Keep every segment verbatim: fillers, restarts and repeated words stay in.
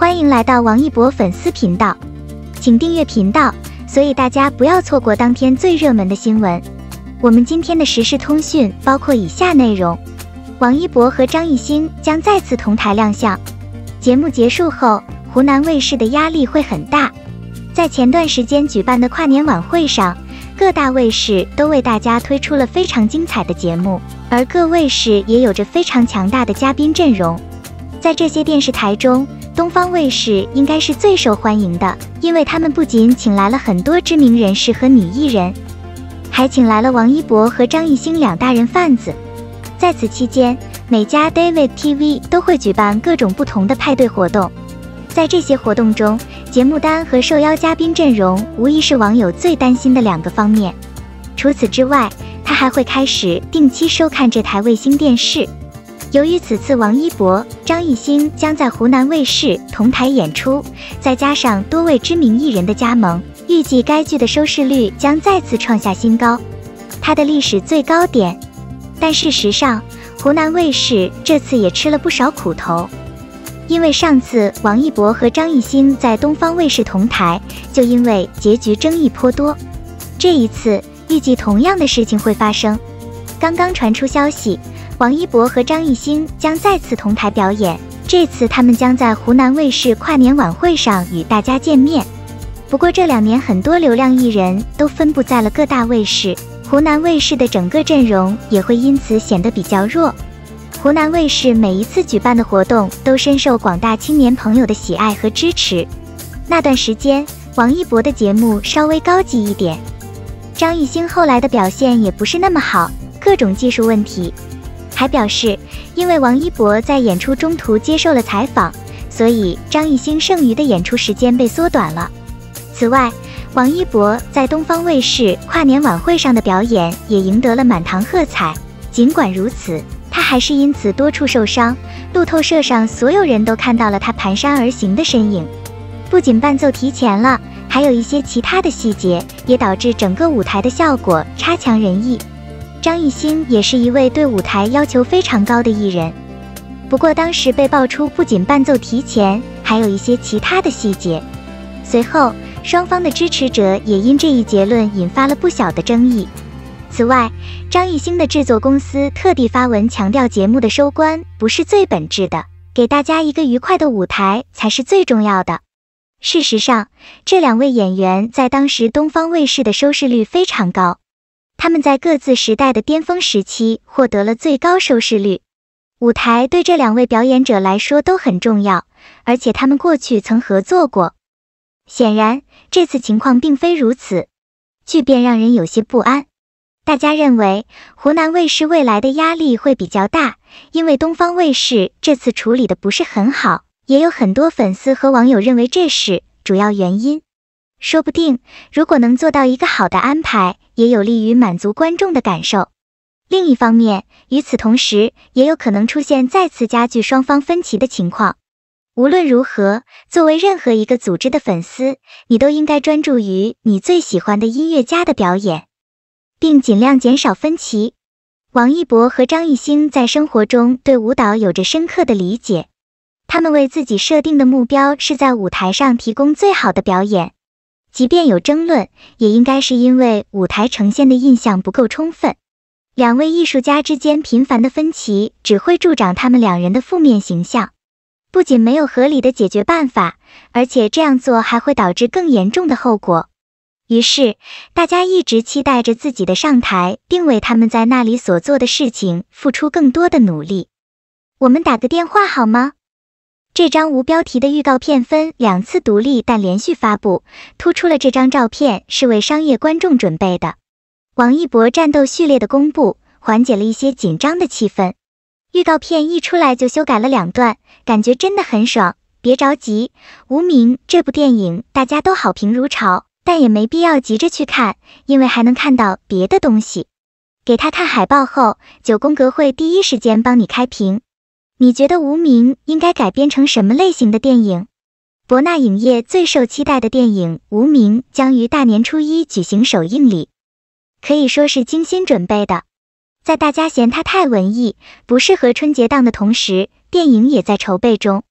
欢迎来到王一博粉丝频道，请订阅频道，所以大家不要错过当天最热门的新闻。我们今天的时事通讯包括以下内容：王一博和张艺兴将再次同台亮相。节目结束后，湖南卫视的压力会很大。在前段时间举办的跨年晚会上，各大卫视都为大家推出了非常精彩的节目，而各卫视也有着非常强大的嘉宾阵容。在这些电视台中，东方卫视应该是最受欢迎的，因为他们不仅请来了很多知名人士和女艺人，还请来了王一博和张艺兴两大人贩子。在此期间，每家 David T V 都会举办各种不同的派对活动。在这些活动中，节目单和受邀嘉宾阵容无疑是网友最担心的两个方面。除此之外，他还会开始定期收看这台卫星电视。由于此次王一博、张艺兴将在湖南卫视同台演出，再加上多位知名艺人的加盟，预计该剧的收视率将再次创下新高，它的历史最高点。但事实上，湖南卫视这次也吃了不少苦头，因为上次王一博和张艺兴在东方卫视同台，就因为结局争议颇多。这一次预计同样的事情会发生。刚刚传出消息，王一博和张艺兴将再次同台表演，这次他们将在湖南卫视跨年晚会上与大家见面。不过这两年很多流量艺人都分布在了各大卫视，湖南卫视的整个阵容也会因此显得比较弱。湖南卫视每一次举办的活动都深受广大青年朋友的喜爱和支持。那段时间，王一博的节目稍微高级一点，张艺兴后来的表现也不是那么好，各种技术问题。还表示，因为王一博在演出中途接受了采访，所以张艺兴剩余的演出时间被缩短了。此外，王一博在东方卫视跨年晚会上的表演也赢得了满堂喝彩。尽管如此，他还是因此多处受伤，路透社上所有人都看到了他蹒跚而行的身影。不仅伴奏提前了，还有一些其他的细节，也导致整个舞台的效果差强人意。张艺兴也是一位对舞台要求非常高的艺人，不过当时被爆出不仅伴奏提前，还有一些其他的细节。随后，双方的支持者也因这一结论引发了不小的争议。此外，张艺兴的制作公司特地发文强调，节目的收官不是最本质的，给大家一个愉快的舞台才是最重要的。事实上，这两位演员在当时东方卫视的收视率非常高，他们在各自时代的巅峰时期获得了最高收视率。舞台对这两位表演者来说都很重要，而且他们过去曾合作过。显然，这次情况并非如此，剧变让人有些不安。大家认为湖南卫视未来的压力会比较大，因为东方卫视这次处理的不是很好，也有很多粉丝和网友认为这是主要原因。说不定，如果能做到一个好的安排，也有利于满足观众的感受。另一方面，与此同时，也有可能出现再次加剧双方分歧的情况。无论如何，作为任何一个组织的粉丝，你都应该专注于你最喜欢的音乐家的表演，并尽量减少分歧。王一博和张艺兴在生活中对舞蹈有着深刻的理解，他们为自己设定的目标是在舞台上提供最好的表演。即便有争论，也应该是因为舞台呈现的印象不够充分。两位艺术家之间频繁的分歧只会助长他们两人的负面形象，不仅没有合理的解决办法，而且这样做还会导致更严重的后果。于是，大家一直期待着自己的上台，并为他们在那里所做的事情付出更多的努力。我们打个电话好吗？这张无标题的预告片分两次独立但连续发布，突出了这张照片是为商业观众准备的。王一博战斗序列的公布，缓解了一些紧张的气氛。预告片一出来就修改了两段，感觉真的很爽。别着急，无名这部电影大家都好评如潮，但也没必要急着去看，因为还能看到别的东西。给他看海报后，九宫格会第一时间帮你开屏。你觉得无名应该改编成什么类型的电影？博纳影业最受期待的电影《无名》将于大年初一举行首映礼，可以说是精心准备的。在大家嫌它太文艺，不适合春节档的同时，电影也在筹备中。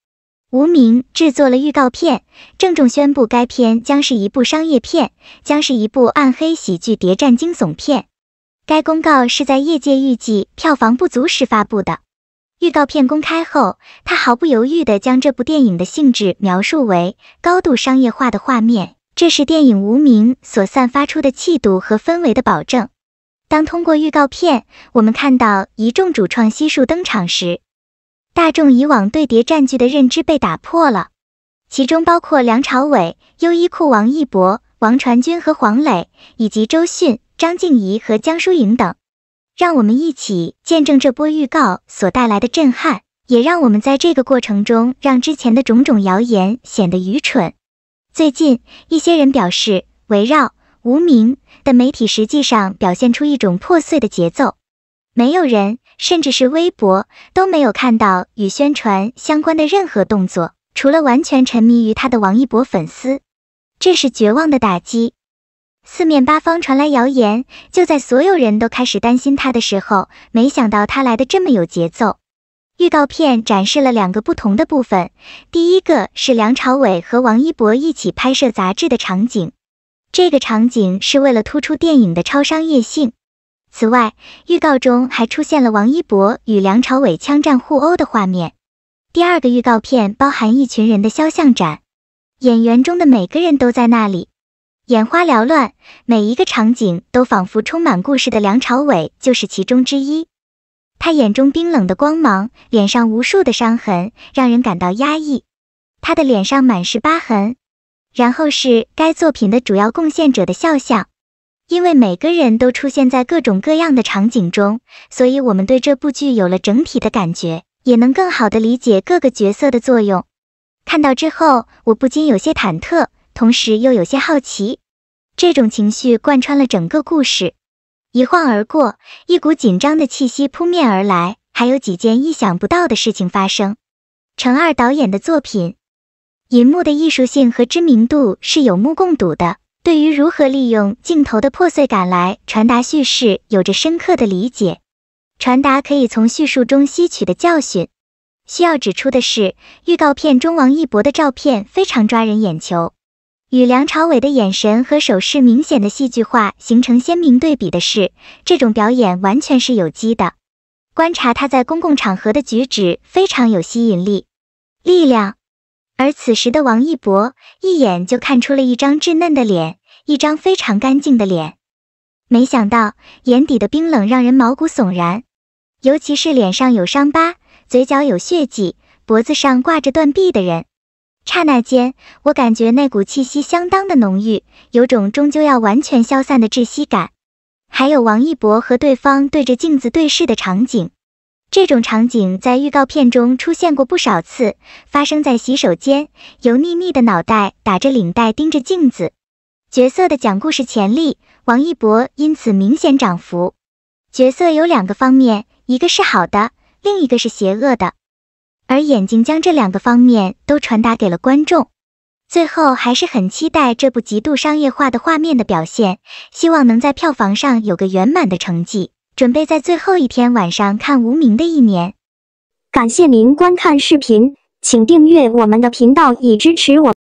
无名制作了预告片，郑重宣布该片将是一部商业片，将是一部暗黑喜剧谍战惊悚片。该公告是在业界预计票房不足时发布的。预告片公开后，他毫不犹豫地将这部电影的性质描述为高度商业化的画面，这是电影《无名》所散发出的气度和氛围的保证。当通过预告片，我们看到一众主创悉数登场时，大众以往对谍战剧的认知被打破了，其中包括梁朝伟、优衣库王一博、王传君和黄磊，以及周迅、张婧仪和江疏影等。让我们一起见证这波预告所带来的震撼，也让我们在这个过程中让之前的种种谣言显得愚蠢。最近，一些人表示，围绕无名的媒体实际上表现出一种破碎的节奏，没有人，甚至是微博，都没有看到与宣传相关的任何动作，除了完全沉迷于他的王一博粉丝。这是绝望的打击。四面八方传来谣言，就在所有人都开始担心他的时候，没想到他来得这么有节奏。预告片展示了两个不同的部分，第一个是梁朝伟和王一博一起拍摄杂志的场景，这个场景是为了突出电影的超商业性。此外，预告中还出现了王一博与梁朝伟枪战互殴的画面。第二个预告片包含一群人的肖像展，演员中的每个人都在那里，眼花缭乱，每一个场景都仿佛充满故事的梁朝伟就是其中之一。他眼中冰冷的光芒，脸上无数的伤痕，让人感到压抑。他的脸上满是疤痕。然后是该作品的主要贡献者的肖像。因为每个人都出现在各种各样的场景中，所以我们对这部剧有了整体的感觉，也能更好地理解各个角色的作用。看到之后，我不禁有些忐忑，同时又有些好奇。这种情绪贯穿了整个故事，一晃而过，一股紧张的气息扑面而来，还有几件意想不到的事情发生。程二导演的作品，银幕的艺术性和知名度是有目共睹的，对于如何利用镜头的破碎感来传达叙事有着深刻的理解，传达可以从叙述中吸取的教训。需要指出的是，预告片中王一博的照片非常抓人眼球，与梁朝伟的眼神和手势明显的戏剧化形成鲜明对比的是，这种表演完全是有机的。观察他在公共场合的举止非常有吸引力、力量。而此时的王一博一眼就看出了一张稚嫩的脸，一张非常干净的脸。没想到眼底的冰冷让人毛骨悚然，尤其是脸上有伤疤，嘴角有血迹，脖子上挂着断臂的人。刹那间，我感觉那股气息相当的浓郁，有种终究要完全消散的窒息感。还有王一博和对方对着镜子对视的场景。这种场景在预告片中出现过不少次，发生在洗手间，油腻腻的脑袋打着领带盯着镜子。角色的讲故事潜力，王一博因此明显涨幅。角色有两个方面，一个是好的，另一个是邪恶的。而眼睛将这两个方面都传达给了观众。最后还是很期待这部极度商业化的画面的表现，希望能在票房上有个圆满的成绩。准备在最后一天晚上看无名的一年。 感谢您观看视频，请订阅我们的频道以支持我。